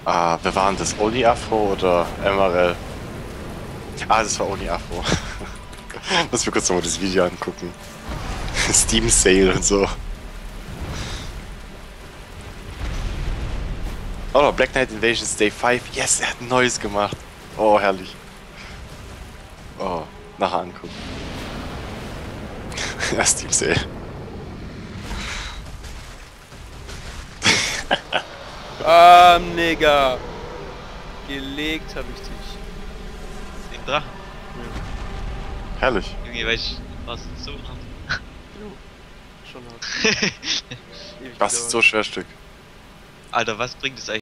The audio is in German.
Ah, wer waren das? Oli Afro oder MRL? Ah, das war Oli Afro. Muss mir kurz nochmal das Video angucken. Steam Sale und so. Oh, Black Knight Invasions Day 5. Yes, er hat ein neues gemacht. Oh, herrlich. Oh, nachher angucken. Ja, Steam Sale. Nigga. Gelegt habe ich dich. Den Drachen. Herrlich. Irgendwie, weil ich was so hart. Jo. Schon hart. Ewig Was ist so schwer Stück? Alter, was bringt es eigentlich?